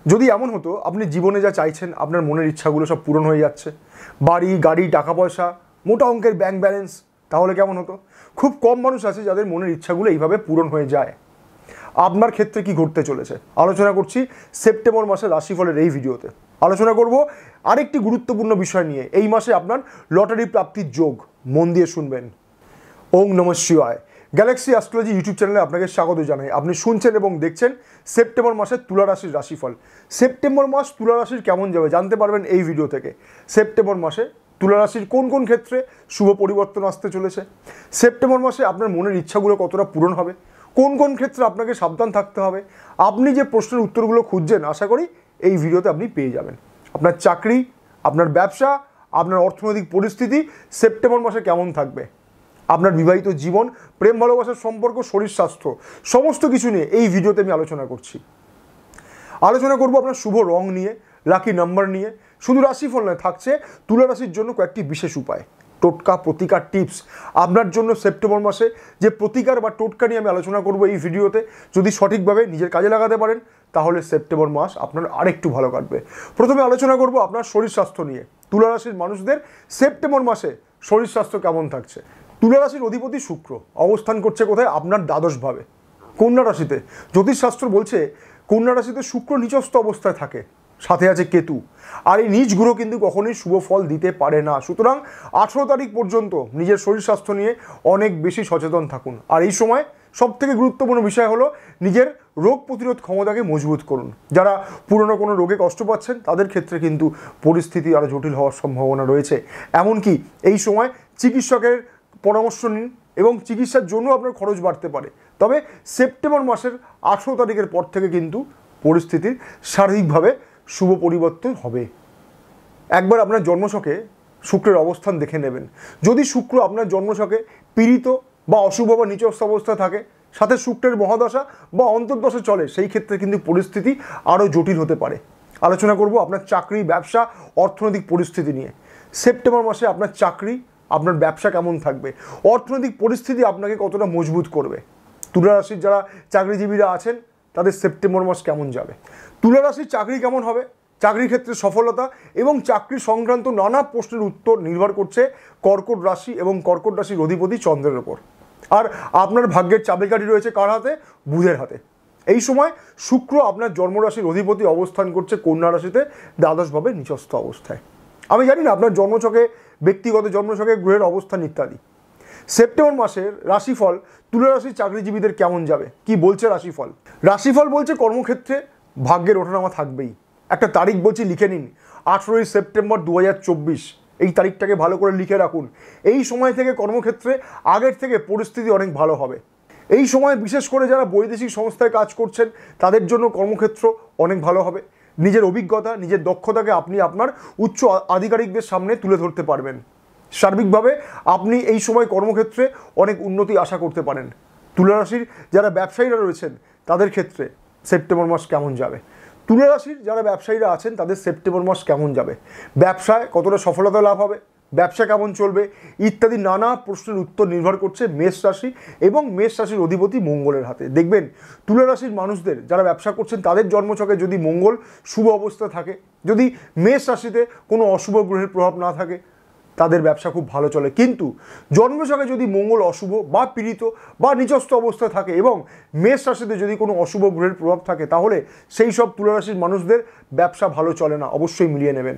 যদি এমন হতো আপনি জীবনে যা চাইছেন আপনার মনের ইচ্ছাগুলো সব পূরণ হয়ে যাচ্ছে, বাড়ি গাড়ি টাকা পয়সা মোটা অঙ্কের ব্যাংক ব্যালেন্স, তাহলে কেমন হতো? খুব কম মানুষ আছে যাদের মনের ইচ্ছাগুলো এইভাবে পূরণ হয়ে যায়। আপনার ক্ষেত্রে কি ঘটতে চলেছে আলোচনা করছি সেপ্টেম্বর মাসের রাশিফলের এই ভিডিওতে। আলোচনা করব আরেকটি গুরুত্বপূর্ণ বিষয় নিয়ে, এই মাসে আপনার লটারি প্রাপ্তির যোগ। মন দিয়ে শুনবেন। ওং নমঃ শিবায়। গ্যালাক্সি অ্যাস্ট্রোলজি ইউটিউব চ্যানেলে আপনাকে স্বাগত জানাই। আপনি শুনছেন এবং দেখছেন সেপ্টেম্বর মাসের তুলা রাশির রাশিফল। সেপ্টেম্বর মাস তুলা রাশির কেমন যাবে জানতে পারবেন এই ভিডিও থেকে। সেপ্টেম্বর মাসে তুলা রাশির কোন কোন ক্ষেত্রে শুভ পরিবর্তন আসতে চলেছে, সেপ্টেম্বর মাসে আপনার মনের ইচ্ছাগুলো কতটা পূরণ হবে, কোন কোন ক্ষেত্রে আপনাকে সাবধান থাকতে হবে, আপনি যে প্রশ্নের উত্তরগুলো খুঁজছেন আশা করি এই ভিডিওতে আপনি পেয়ে যাবেন। আপনার চাকরি, আপনার ব্যবসা, আপনার অর্থনৈতিক পরিস্থিতি সেপ্টেম্বর মাসে কেমন থাকবে, আপনার বিবাহিত জীবন, প্রেম ভালোবাসার সম্পর্ক, শরীর স্বাস্থ্য, সমস্ত কিছু নিয়ে এই ভিডিওতে আমি আলোচনা করছি। আলোচনা করব আপনার শুভ রং নিয়ে, লাকি নাম্বার নিয়ে। শুধু রাশিফল নয়, থাকছে তুলা রাশির জন্য কয়েকটি বিশেষ উপায়, টোটকা প্রতিকার টিপস। আপনার জন্য সেপ্টেম্বর মাসে যে প্রতিকার বা টোটকা নিয়ে আমি আলোচনা করব এই ভিডিওতে, যদি সঠিকভাবে নিজের কাজে লাগাতে পারেন তাহলে সেপ্টেম্বর মাস আপনার আরেকটু ভালো কাটবে। প্রথমে আলোচনা করব আপনার শরীর স্বাস্থ্য নিয়ে। তুলা রাশির মানুষদের সেপ্টেম্বর মাসে শরীর স্বাস্থ্য কেমন থাকছে? তুলা রাশির অধিপতি শুক্র অবস্থান করছে কোথায়? আপনার দ্বাদশ ভাবে, কন্যা রাশিতে। জ্যোতিষশাস্ত্র বলছে কন্যা রাশিতে শুক্র নিচস্থ অবস্থায় থাকে, সাথে আছে কেতু। আর এই নিজ গ্রহ কিন্তু কখনোই শুভ ফল দিতে পারে না। সুতরাং 18 তারিখ পর্যন্ত নিজের শরীর স্বাস্থ্য নিয়ে অনেক বেশি সচেতন থাকুন। আর এই সময় সবথেকে গুরুত্বপূর্ণ বিষয় হলো নিজের রোগ প্রতিরোধ ক্ষমতাকে মজবুত করুন। যারা পুরনো কোনো রোগে কষ্ট পাচ্ছেন তাদের ক্ষেত্রে কিন্তু পরিস্থিতি আরও জটিল হওয়ার সম্ভাবনা রয়েছে। এমনকি এই সময় চিকিৎসকের পরামর্শ নিন এবং চিকিৎসার জন্য আপনার খরচ বাড়তে পারে। তবে সেপ্টেম্বর মাসের 18 তারিখের পর থেকে কিন্তু পরিস্থিতির শারীরিকভাবে শুভ পরিবর্তন হবে। একবার আপনার জন্মছকে শুক্রের অবস্থান দেখে নেবেন। যদি শুক্র আপনার জন্মছকে পীড়িত বা অশুভ বা নিচস্থ অবস্থায় থাকে, সাথে শুক্রের মহাদশা বা অন্তর্দশা চলে, সেই ক্ষেত্রে কিন্তু পরিস্থিতি আরও জটিল হতে পারে। আলোচনা করব আপনার চাকরি, ব্যবসা, অর্থনৈতিক পরিস্থিতি নিয়ে। সেপ্টেম্বর মাসে আপনার চাকরি, আপনার ব্যবসা কেমন থাকবে, অর্থনৈতিক পরিস্থিতি আপনাকে কতটা মজবুত করবে। তুলা রাশির যারা চাকরিজীবীরা আছেন তাদের সেপ্টেম্বর মাস কেমন যাবে? তুলা রাশির চাকরি কেমন হবে? চাকরির ক্ষেত্রে সফলতা এবং চাকরি সংক্রান্ত নানা প্রশ্নের উত্তর নির্ভর করছে কর্কট রাশি এবং কর্কট রাশির অধিপতি চন্দ্রের ওপর। আর আপনার ভাগ্যের চাবিকাঠি রয়েছে কার হাতে? বুধের হাতে। এই সময় শুক্র আপনার জন্মরাশির অধিপতি অবস্থান করছে কন্যা রাশিতে দ্বাদশভাবে নিচস্থ অবস্থায়। আমি জানি না আপনার জন্মছকে, ব্যক্তিগত জন্মছকে গ্রহের অবস্থান ইত্যাদি। সেপ্টেম্বর মাসের রাশিফল তুলা রাশির চাকরিজীবীদের কেমন যাবে? কি বলছে রাশিফল? রাশিফল বলছে কর্মক্ষেত্রে ভাগ্যের ওঠানামা থাকবেই। একটা তারিখ বলছি, লিখে নিন, 18 সেপ্টেম্বর 2024। এই তারিখটাকে ভালো করে লিখে রাখুন। এই সময় থেকে কর্মক্ষেত্রে আগের থেকে পরিস্থিতি অনেক ভালো হবে। এই সময় বিশেষ করে যারা বৈদেশিক সংস্থায় কাজ করছেন তাদের জন্য কর্মক্ষেত্র অনেক ভালো হবে। নিজের অভিজ্ঞতা, নিজের দক্ষতাকে আপনি আপনার উচ্চ আধিকারিকদের সামনে তুলে ধরতে পারবেন। সার্বিকভাবে আপনি এই সময় কর্মক্ষেত্রে অনেক উন্নতি আশা করতে পারেন। তুলা রাশির যারা ব্যবসায়ীরা রয়েছেন তাদের ক্ষেত্রে সেপ্টেম্বর মাস কেমন যাবে? তুলা রাশির যারা ব্যবসায়ীরা আছেন তাদের সেপ্টেম্বর মাস কেমন যাবে? ব্যবসায় কতটা সফলতা লাভ হবে, ব্যবসা কেমন চলবে ইত্যাদি নানা প্রশ্নের উত্তর নির্ভর করছে মেষ রাশি এবং মেষ রাশির অধিপতি মঙ্গলের হাতে। দেখবেন তুলা রাশির মানুষদের যারা ব্যবসা করছেন তাদের জন্মছকে যদি মঙ্গল শুভ অবস্থা থাকে, যদি মেষ রাশিতে কোনো অশুভ গ্রহের প্রভাব না থাকে, তাদের ব্যবসা খুব ভালো চলে। কিন্তু জন্মছকে যদি মঙ্গল অশুভ বা পীড়িত বা নিচস্থ অবস্থায় থাকে এবং মেষ রাশিতে যদি কোনো অশুভ গ্রহের প্রভাব থাকে, তাহলে সেই সব তুলা রাশির মানুষদের ব্যবসা ভালো চলে না। অবশ্যই মিলিয়ে নেবেন।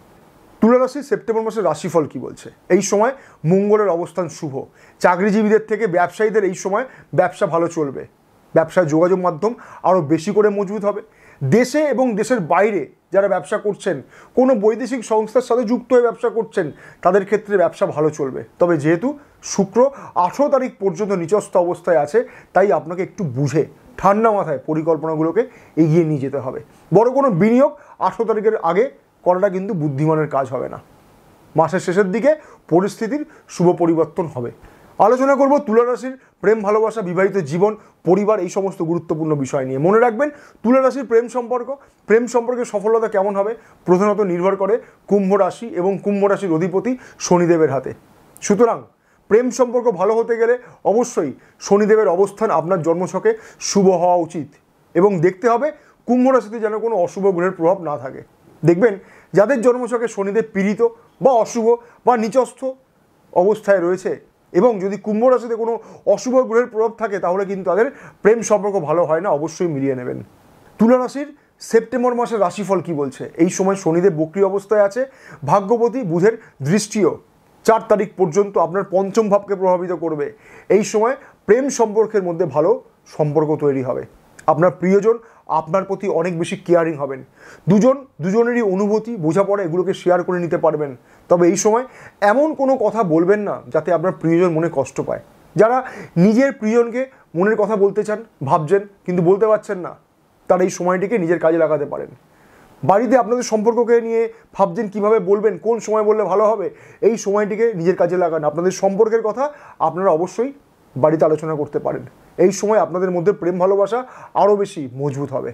তুলা রাশির সেপ্টেম্বর মাসের রাশিফল কি বলছে? এই সময় মঙ্গলের অবস্থান শুভ। চাকরিজীবীদের থেকে ব্যবসায়ীদের এই সময় ব্যবসা ভালো চলবে। ব্যবসায় যোগাযোগ মাধ্যম আরও বেশি করে মজবুত হবে। দেশে এবং দেশের বাইরে যারা ব্যবসা করছেন, কোনো বৈদেশিক সংস্থার সাথে যুক্ত হয়ে ব্যবসা করছেন, তাদের ক্ষেত্রে ব্যবসা ভালো চলবে। তবে যেহেতু শুক্র 18 তারিখ পর্যন্ত নিচস্থ অবস্থায় আছে, তাই আপনাকে একটু বুঝে ঠান্ডা মাথায় পরিকল্পনাগুলোকে এগিয়ে নিয়ে যেতে হবে। বড় কোনো বিনিয়োগ 18 তারিখের আগে করাটা কিন্তু বুদ্ধিমানের কাজ হবে না। মাসের শেষের দিকে পরিস্থিতির শুভ পরিবর্তন হবে। আলোচনা করব তুলা রাশির প্রেম ভালোবাসা, বিবাহিত জীবন, পরিবার, এই সমস্ত গুরুত্বপূর্ণ বিষয় নিয়ে। মনে রাখবেন তুলা রাশির প্রেম সম্পর্কে সফলতা কেমন হবে প্রধানত নির্ভর করে কুম্ভ রাশি এবং কুম্ভ রাশির অধিপতি শনিদেবের হাতে। সুতরাং প্রেম সম্পর্ক ভালো হতে গেলে অবশ্যই শনিদেবের অবস্থান আপনার জন্মছকে শুভ হওয়া উচিত এবং দেখতে হবে কুম্ভ রাশিতে যেন কোনো অশুভ গ্রহের প্রভাব না থাকে। দেখবেন যাদের জন্মছকে শনিদেব পীড়িত বা অশুভ বা নিচস্থ অবস্থায় রয়েছে এবং যদি কুম্ভ রাশিতে কোনো অশুভ গ্রহের প্রভাব থাকে তাহলে কিন্তু তাদের প্রেম সম্পর্ক ভালো হয় না, অবশ্যই মিলিয়ে নেবেন। তুলা রাশির সেপ্টেম্বর মাসের রাশিফল কি বলছে? এই সময় শনিদেব বক্রী অবস্থায় আছে, ভাগ্যপতি বুধের দৃষ্টিও 4 তারিখ পর্যন্ত আপনার পঞ্চম ভাবকে প্রভাবিত করবে। এই সময় প্রেম সম্পর্কের মধ্যে ভালো সম্পর্ক তৈরি হবে। আপনার প্রিয়জন আপনার প্রতি অনেক বেশি কেয়ারিং হবেন। দুজনেরই অনুভূতি, বোঝাপড়া এগুলোকে শেয়ার করে নিতে পারবেন। তবে এই সময় এমন কোনো কথা বলবেন না যাতে আপনার প্রিয়জন মনে কষ্ট পায়। যারা নিজের প্রিয়জনকে মনের কথা বলতে চান, ভাবছেন কিন্তু বলতে পারছেন না, তারা এই সময়টিকে নিজের কাজে লাগাতে পারেন। বাড়িতে আপনাদের সম্পর্ককে নিয়ে ভাবছেন কিভাবে বলবেন, কোন সময় বললে ভালো হবে, এই সময়টিকে নিজের কাজে লাগান। আপনাদের সম্পর্কের কথা আপনারা অবশ্যই বাড়িতে আলোচনা করতে পারেন। এই সময় আপনাদের মধ্যে প্রেম ভালোবাসা আরও বেশি মজবুত হবে।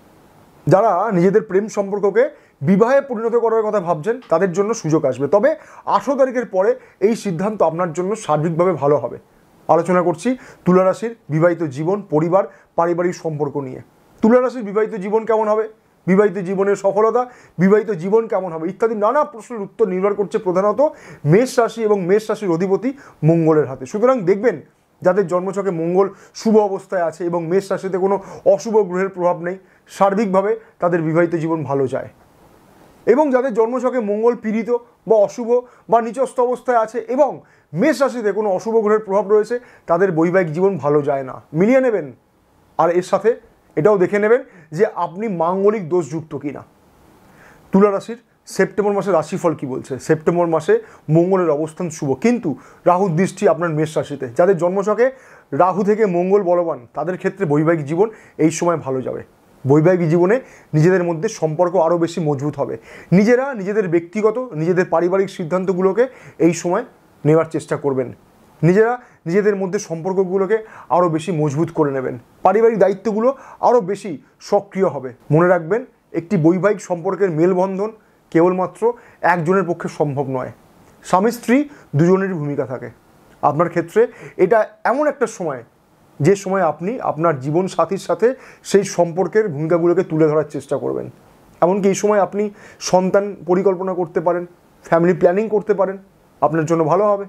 যারা নিজেদের প্রেম সম্পর্ককে বিবাহে পরিণত করার কথা ভাবছেন তাদের জন্য সুযোগ আসবে, তবে 18 তারিখের পরে এই সিদ্ধান্ত আপনার জন্য সার্বিকভাবে ভালো হবে। আলোচনা করছি তুলা রাশির বিবাহিত জীবন, পরিবার, পারিবারিক সম্পর্ক নিয়ে। তুলা রাশির বিবাহিত জীবন কেমন হবে, বিবাহিত জীবনের সফলতা, বিবাহিত জীবন কেমন হবে ইত্যাদি নানা প্রশ্নের উত্তর নির্ভর করছে প্রধানত মেষ রাশি এবং মেষ রাশির অধিপতি মঙ্গলের হাতে। সুতরাং দেখবেন যাদের জন্মছকে মঙ্গল শুভ অবস্থায় আছে এবং মেষ রাশিতে কোনো অশুভ গ্রহের প্রভাব নেই, সার্বিকভাবে তাদের বিবাহিত জীবন ভালো যায়। এবং যাদের জন্মছকে মঙ্গল পীড়িত বা অশুভ বা নিচস্থ অবস্থায় আছে এবং মেষ রাশিতে কোনো অশুভ গ্রহের প্রভাব রয়েছে, তাদের বৈবাহিক জীবন ভালো যায় না। মিলিয়ে নেবেন। আর এর সাথে এটাও দেখে নেবেন যে আপনি মাঙ্গলিক দোষযুক্ত কিনা। তুলা রাশির সেপ্টেম্বর মাসে রাশিফল কি বলছে? সেপ্টেম্বর মাসে মঙ্গলের অবস্থান শুভ, কিন্তু রাহুর দৃষ্টি আপনার মেষ রাশিতে। যাদের জন্মছকে রাহু থেকে মঙ্গল বলবান তাদের ক্ষেত্রে বৈবাহিক জীবন এই সময় ভালো যাবে। বৈবাহিক জীবনে নিজেদের মধ্যে সম্পর্ক আরও বেশি মজবুত হবে। নিজেরা নিজেদের ব্যক্তিগত, নিজেদের পারিবারিক সিদ্ধান্তগুলোকে এই সময় নেওয়ার চেষ্টা করবেন। নিজেরা নিজেদের মধ্যে সম্পর্কগুলোকে আরও বেশি মজবুত করে নেবেন। পারিবারিক দায়িত্বগুলো আরও বেশি সক্রিয় হবে। মনে রাখবেন, একটি বৈবাহিক সম্পর্কের মেলবন্ধন কেবলমাত্র একজনের পক্ষে সম্ভব নয়, স্বামী স্ত্রী দুজনেরই ভূমিকা থাকে। আপনার ক্ষেত্রে এটা এমন একটা সময় যে সময় আপনি আপনার জীবন সাথীর সাথে সেই সম্পর্কের ভূমিকাগুলোকে তুলে ধরার চেষ্টা করবেন। এমনকি এই সময় আপনি সন্তান পরিকল্পনা করতে পারেন, ফ্যামিলি প্ল্যানিং করতে পারেন, আপনার জন্য ভালো হবে।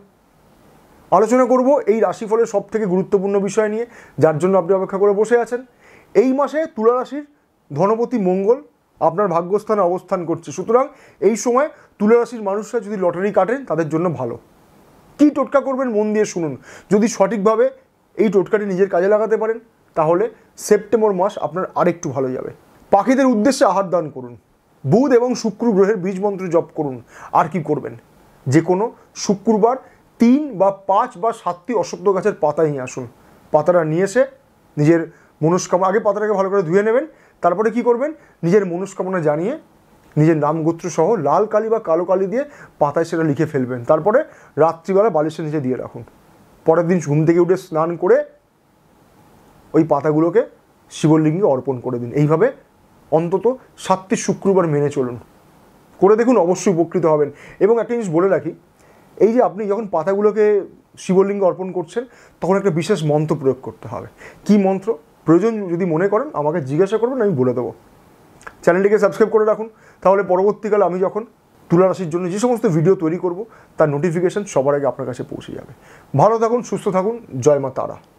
আলোচনা করব এই রাশিফলের সবথেকে গুরুত্বপূর্ণ বিষয় নিয়ে, যার জন্য আপনি অপেক্ষা করে বসে আছেন। এই মাসে তুলা রাশির ধনপতি মঙ্গল আপনার ভাগ্যস্থানে অবস্থান করছে। সুতরাং এই সময় তুলা রাশির মানুষরা যদি লটারি কাটেন তাদের জন্য ভালো। কী টোটকা করবেন মন দিয়ে শুনুন। যদি সঠিকভাবে এই টোটকাটি নিজের কাজে লাগাতে পারেন তাহলে সেপ্টেম্বর মাস আপনার আরেকটু ভালো যাবে। পাখিদের উদ্দেশ্যে আহার দান করুন, বুধ এবং শুক্র গ্রহের বীজ মন্ত্র জপ করুন। আর কি করবেন? যে কোনো শুক্রবার 3 বা 5 বা 7টি অশ্বত্থ গাছের পাতা নিয়ে আসুন। পাতাটা নিয়ে এসে নিজের মনস্কামনা, আগে পাতাটাকে ভালো করে ধুয়ে নেবেন, তারপরে কি করবেন, নিজের মনস্কামনা জানিয়ে নিজের নাম গোত্র সহ লাল কালি বা কালো কালি দিয়ে পাতায় সেটা লিখে ফেলবেন। তারপরে রাত্রিবেলা বালিশের নিচে দিয়ে রাখুন। পরের দিন ঘুম থেকে উঠে স্নান করে ওই পাতাগুলোকে শিবলিঙ্গে অর্পণ করে দিন। এইভাবে অন্তত 7টি শুক্রবার মেনে চলুন, করে দেখুন, অবশ্যই উপকৃত হবেন। এবং একটা জিনিস বলে রাখি, এই যে আপনি যখন পাতাগুলোকে শিবলিঙ্গে অর্পণ করছেন তখন একটা বিশেষ মন্ত্র প্রয়োগ করতে হবে। কি মন্ত্র প্রয়োজন যদি মনে করেন আমাকে জিজ্ঞাসা করবেন, আমি বলে দেবো। চ্যানেলটিকে সাবস্ক্রাইব করে রাখুন, তাহলে পরবর্তীকালে আমি যখন তুলা রাশির জন্য যে সমস্ত ভিডিও তৈরি করব তার নোটিফিকেশন সবার আগে আপনার কাছে পৌঁছে যাবে। ভালো থাকুন, সুস্থ থাকুন, জয় মা তারা।